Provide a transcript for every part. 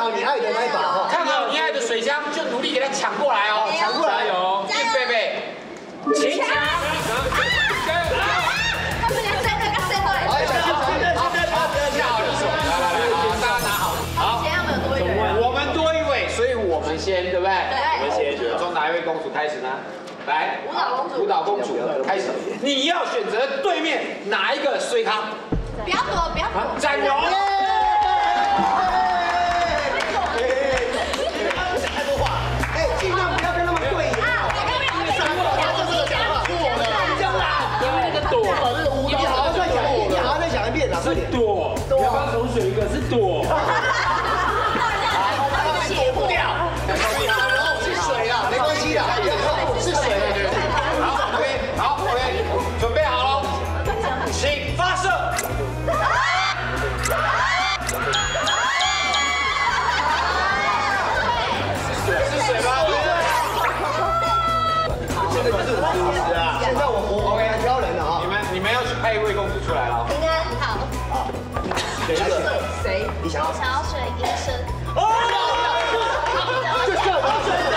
你爱的那一把哈。 看好你爱的水箱，就努力给它抢过来哦，抢过来哟！预备备，请抢！加油！ 他们俩谁在干谁对？ 好，小心， 下好离手，来，好，大家拿好。好， 今天我们有多一个人， 我们多一位，所以我们先，对不对？ 对， 我们先。从哪一位公主开始呢？来，舞蹈公主开始。你要选择对面哪一个水康？ 不要躲，不要躲。 展荣。 太多话，哎，尽量不要跟他们对眼。 因为那个躲， 你好好再讲一遍，你好好再讲一遍啊！快点。 躲，不要帮同学一个是躲。 解不掉。 是水啊，没关系的，是水。 好 ，OK， 好 ，OK， 准备好了，请发射。是水吗？ 这个就是我主持啊。现在我来挑人了啊。 你们要去派一位公主出来了。 平安好。 谁来选？ 谁？ 你想要？ 我想要选医生。 就叫我选的。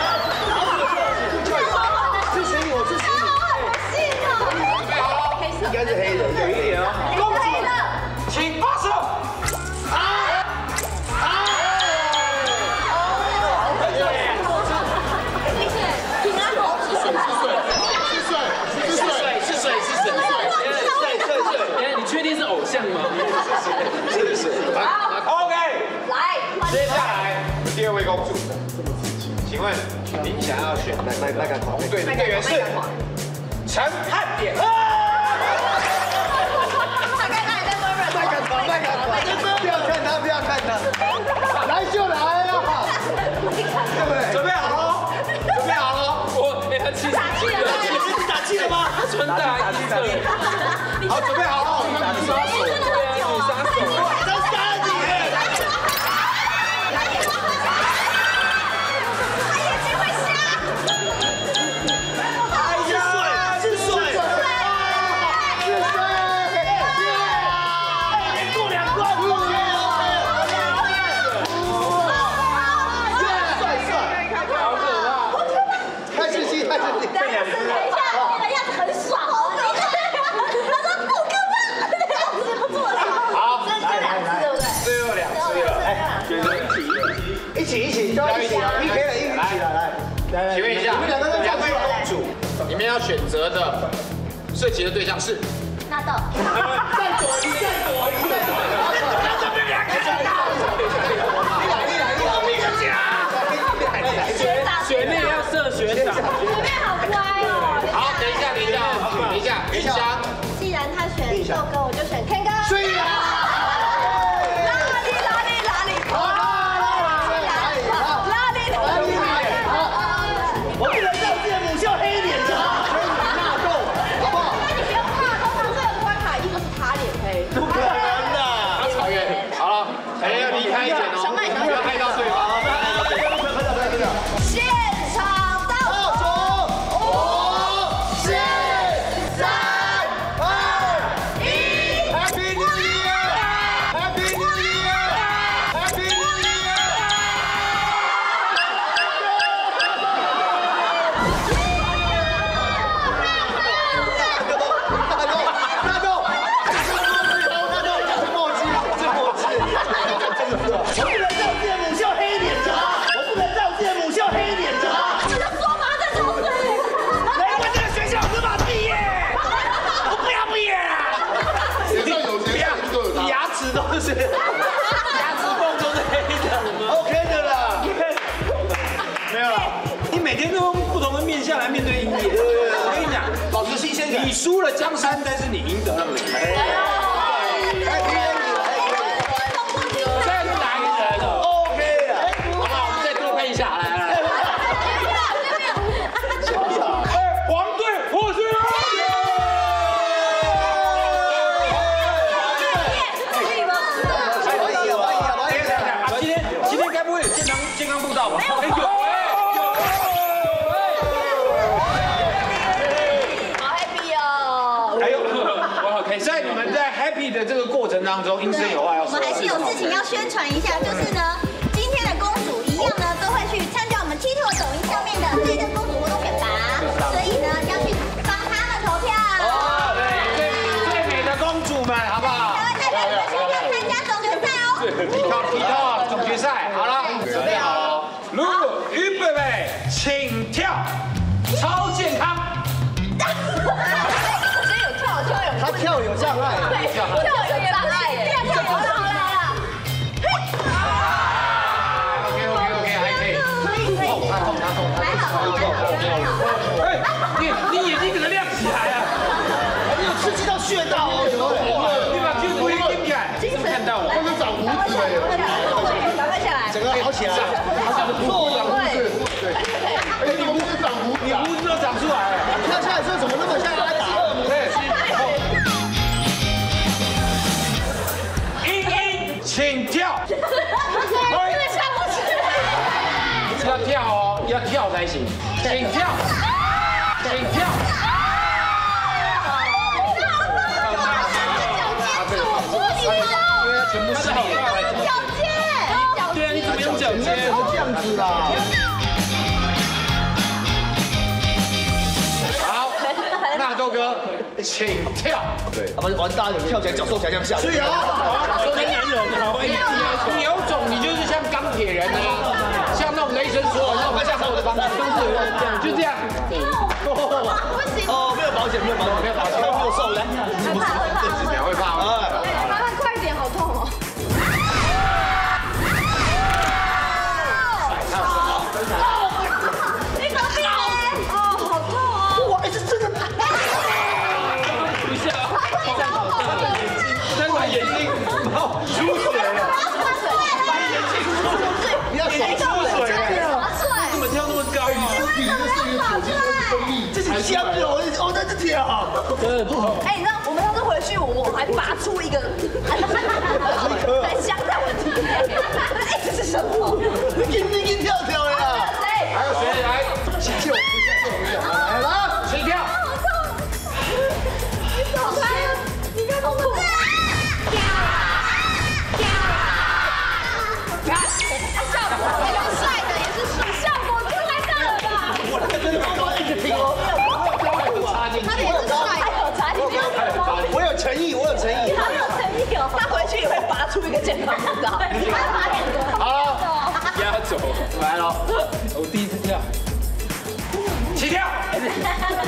是谁？我是谁？ 好信哦。 准备好了， 应该是黑人，有一点哦。 公主，请发射。 平安好是水。 你确定是偶像吗？是。OK， 来， 接下来第二位公主，请问您想要选麦敢狂， 对的队员是陈汉典。 麦敢狂，不要看他，不要看他，来就来啊！对不对？ 准备好了，准备好了，他气打气了， 是打气了吗？ 春大一色。好，准备好了，女杀手，对啊，女杀手， 真杀你！一起都一起，PK 了，一起来。 请问一下，两位公主，你们要选择的射击的对象是？ 纳豆。 再躲一，再躲一，再躲一。学妹要射学长。 学妹好乖哦。 好，等一下，云翔。 既然他选豆哥，我就选 Ken 哥。 追啊！我不能让自己的母校黑脸的，纳豆，好不好？ 那你不用怕，通常这个关卡一定是他脸黑。 不可能的。 他超越。好了，大家要离开一点哦，不要害到对方。 现场倒数，5、4、3、2、1。 Happy New Year！Happy New Year！Happy New Year！我不能让自己的母校黑脸的，我不能让自己的母校黑脸的。 我就说嘛，这种水。 我这个学校无法毕业，我不要毕业啊！ 学校有学校就有他。 牙齿都是，牙齿缝都是黑的。OK 的啦，没有了。你每天都用不同的面相来面对音乐，我跟你讲，保持新鲜感。你输了江山，但是你赢得了美。 健康步道吧？ 没有。好 happy 哦！ 还有，我 OK。在你们在 happy 的这个过程当中，阴森有话要说。 我们还是有事情要宣传一下，就是呢，今天的公样呢都会去参加我们 TikTok 抖音上面的最真公主活动选拔，所以呢要去帮他们投票。 哦，对，最美的公主们，好不好？ 台湾代表要参加总决赛哦。 TikTok 总决赛，好了，准备好了。如预备备，请跳，超健康。 他跳有障碍， 跳有障碍耶，跳有障碍了。 OK，还可以。痛， 还好。 哎，你眼睛怎么亮起来啊？ 你有刺激到穴道哦， 你把屁股一顶起来，怎么看到我？ 他们长胡子了， 赶快下来， 整个好起来， 长胡子， 对，哎，你胡子长胡子， 你胡子都长出来了。 跳下来之后怎么那么像阿达？ 请跳！ 真的下不去。 要跳哦，要跳才行。请跳，请跳。因为全部是你的脚尖。 对啊，你怎么用脚尖？ 这样子啦。 好，纳豆哥，请跳。 对，完大人跳起来脚瘦起来这样下。是啊。 说男人好， 你有种，你就是像钢铁人啊，像那种雷神索尔，那种像我的方式都是这样，就这样。 不行。 哦，没有保险，没有瘦的， 这两会怕吗？ 麻烦快点，好痛哦。你隔壁哦，好痛哦。 哇，这真的。 不像，真的眼睛出水了， 不要甩出水了， 水， 怎么跳那么高？ 这是香的，我在这跳。 哎，你知道我们上次回去，我还拔出一个，很香在我的体内。哎，这是什么？ 你跳跳呀！ 谁？ 还有谁来？ 请救！来了， 请跳。 好痛！你走开！你看好痛！有帅的，也是帅，效果太大了吧！ 我一直听哦。 插进去。 他也是帅，还有插进去。 我有诚意，我有诚意。 他有诚意哦，他回去也会拔出一个肩膀，知道？他拔两个。 好了， 压轴来了，我第一次跳， 起跳。